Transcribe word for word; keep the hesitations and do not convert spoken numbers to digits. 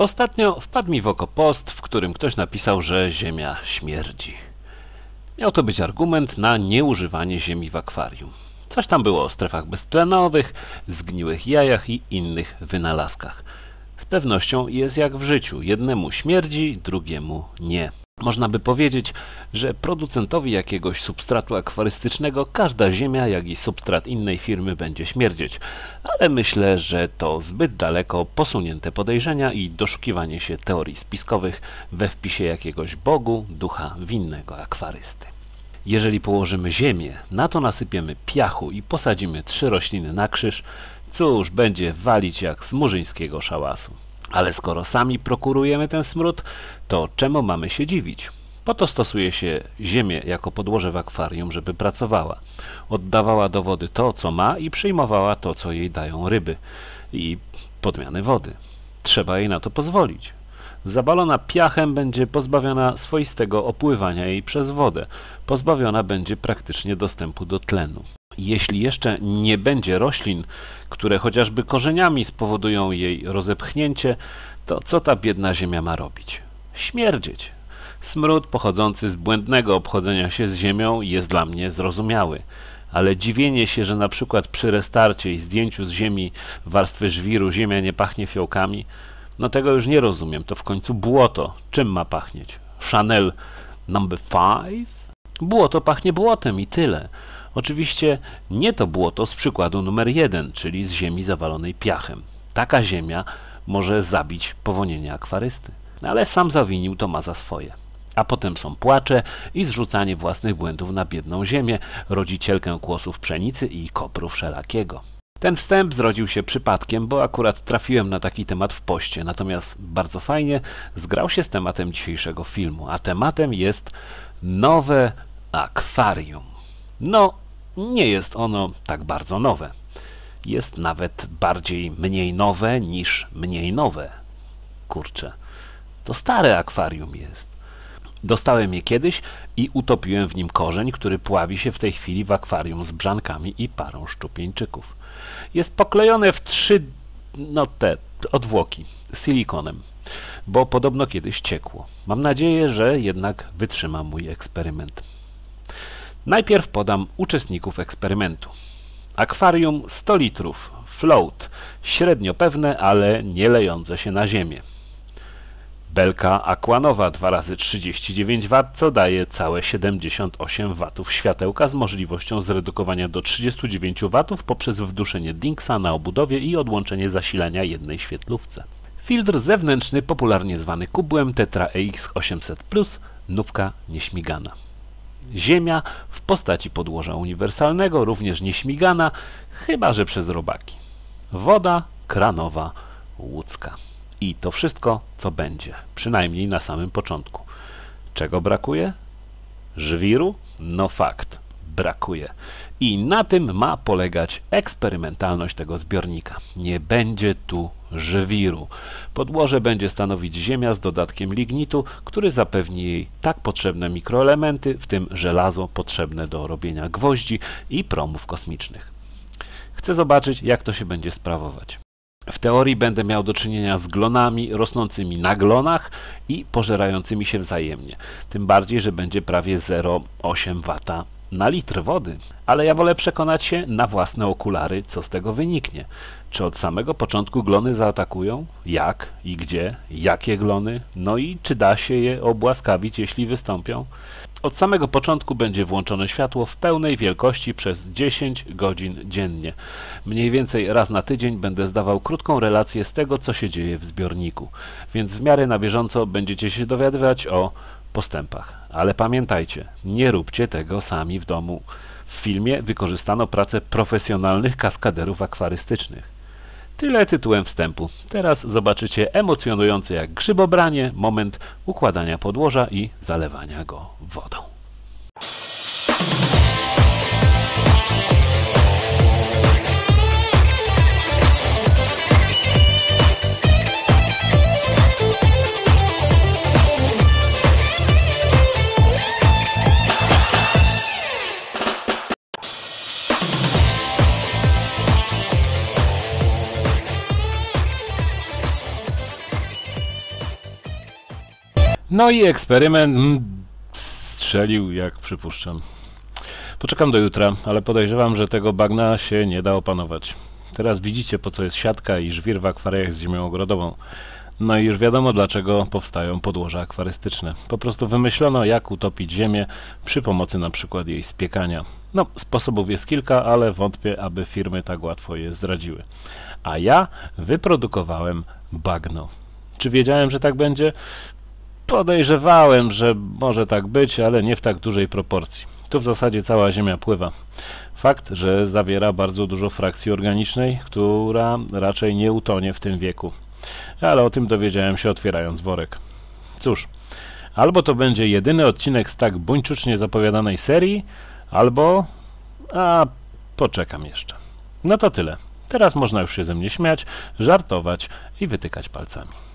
Ostatnio wpadł mi w oko post, w którym ktoś napisał, że Ziemia śmierdzi. Miał to być argument na nieużywanie Ziemi w akwarium. Coś tam było o strefach beztlenowych, zgniłych jajach i innych wynalazkach. Z pewnością jest jak w życiu. Jednemu śmierdzi, drugiemu nie. Można by powiedzieć, że producentowi jakiegoś substratu akwarystycznego każda ziemia, jak i substrat innej firmy będzie śmierdzieć. Ale myślę, że to zbyt daleko posunięte podejrzenia i doszukiwanie się teorii spiskowych we wpisie jakiegoś bogu, ducha winnego akwarysty. Jeżeli położymy ziemię, na to nasypiemy piachu i posadzimy trzy rośliny na krzyż, cóż, będzie walić jak z murzyńskiego szałasu. Ale skoro sami prokurujemy ten smród, to czemu mamy się dziwić? Po to stosuje się ziemię jako podłoże w akwarium, żeby pracowała. Oddawała do wody to, co ma i przyjmowała to, co jej dają ryby i podmiany wody. Trzeba jej na to pozwolić. Zabalona piachem będzie pozbawiona swoistego opływania jej przez wodę. Pozbawiona będzie praktycznie dostępu do tlenu. Jeśli jeszcze nie będzie roślin, które chociażby korzeniami spowodują jej rozepchnięcie, to co ta biedna ziemia ma robić? Śmierdzieć. Smród pochodzący z błędnego obchodzenia się z ziemią jest dla mnie zrozumiały. Ale dziwienie się, że na przykład przy restarcie i zdjęciu z ziemi warstwy żwiru ziemia nie pachnie fiołkami, no tego już nie rozumiem. To w końcu błoto. Czym ma pachnieć? Chanel number five? Błoto pachnie błotem i tyle. Oczywiście nie to błoto z przykładu numer jeden, czyli z ziemi zawalonej piachem. Taka ziemia może zabić powonienie akwarysty. Ale sam zawinił, to ma za swoje. A potem są płacze i zrzucanie własnych błędów na biedną ziemię, rodzicielkę kłosów pszenicy i kopru wszelakiego. Ten wstęp zrodził się przypadkiem, bo akurat trafiłem na taki temat w poście, natomiast bardzo fajnie zgrał się z tematem dzisiejszego filmu, a tematem jest nowe akwarium. No, nie jest ono tak bardzo nowe. Jest nawet bardziej mniej nowe niż mniej nowe. Kurczę, to stare akwarium jest. Dostałem je kiedyś i utopiłem w nim korzeń, który pławi się w tej chwili w akwarium z brzankami i parą szczupieńczyków. Jest poklejone w trzy, no te, odwłoki, silikonem, bo podobno kiedyś ciekło. Mam nadzieję, że jednak wytrzyma mój eksperyment. Najpierw podam uczestników eksperymentu. Akwarium sto litrów, float, średnio pewne, ale nie lejące się na ziemię. Belka aquanowa dwa razy trzydzieści dziewięć watów, co daje całe siedemdziesiąt osiem watów światełka z możliwością zredukowania do trzydziestu dziewięciu watów poprzez wduszenie Dinksa na obudowie i odłączenie zasilania jednej świetlówce. Filtr zewnętrzny, popularnie zwany kubłem Tetra E X osiemset plus, nówka nieśmigana. Ziemia w postaci podłoża uniwersalnego, również nieśmigana, chyba że przez robaki. Woda kranowa łódzka. I to wszystko, co będzie, przynajmniej na samym początku. Czego brakuje? Żwiru? No fakt, brakuje. I na tym ma polegać eksperymentalność tego zbiornika. Nie będzie tu żwiru. Podłoże będzie stanowić ziemia z dodatkiem lignitu, który zapewni jej tak potrzebne mikroelementy, w tym żelazo potrzebne do robienia gwoździ i promów kosmicznych. Chcę zobaczyć, jak to się będzie sprawować. W teorii będę miał do czynienia z glonami rosnącymi na glonach i pożerającymi się wzajemnie. Tym bardziej, że będzie prawie zero przecinek osiem wata na litr wody. Ale ja wolę przekonać się na własne okulary, co z tego wyniknie. Czy od samego początku glony zaatakują? Jak i gdzie? Jakie glony? No i czy da się je obłaskawić, jeśli wystąpią? Od samego początku będzie włączone światło w pełnej wielkości przez dziesięć godzin dziennie. Mniej więcej raz na tydzień będę zdawał krótką relację z tego, co się dzieje w zbiorniku. Więc w miarę na bieżąco będziecie się dowiadywać o postępach. Ale pamiętajcie, nie róbcie tego sami w domu. W filmie wykorzystano pracę profesjonalnych kaskaderów akwarystycznych. Tyle tytułem wstępu. Teraz zobaczycie emocjonujący jak grzybobranie moment układania podłoża i zalewania go wodą. No i eksperyment mm, strzelił, jak przypuszczam. Poczekam do jutra, ale podejrzewam, że tego bagna się nie da opanować. Teraz widzicie, po co jest siatka i żwir w akwariach z ziemią ogrodową. No i już wiadomo, dlaczego powstają podłoża akwarystyczne. Po prostu wymyślono, jak utopić ziemię przy pomocy na przykład jej spiekania. No, sposobów jest kilka, ale wątpię, aby firmy tak łatwo je zdradziły. A ja wyprodukowałem bagno. Czy wiedziałem, że tak będzie? Podejrzewałem, że może tak być, ale nie w tak dużej proporcji. Tu w zasadzie cała Ziemia pływa. Fakt, że zawiera bardzo dużo frakcji organicznej, która raczej nie utonie w tym wieku. Ale o tym dowiedziałem się, otwierając worek. Cóż, albo to będzie jedyny odcinek z tak buńczucznie zapowiadanej serii, albo... a poczekam jeszcze. No to tyle. Teraz można już się ze mnie śmiać, żartować i wytykać palcami.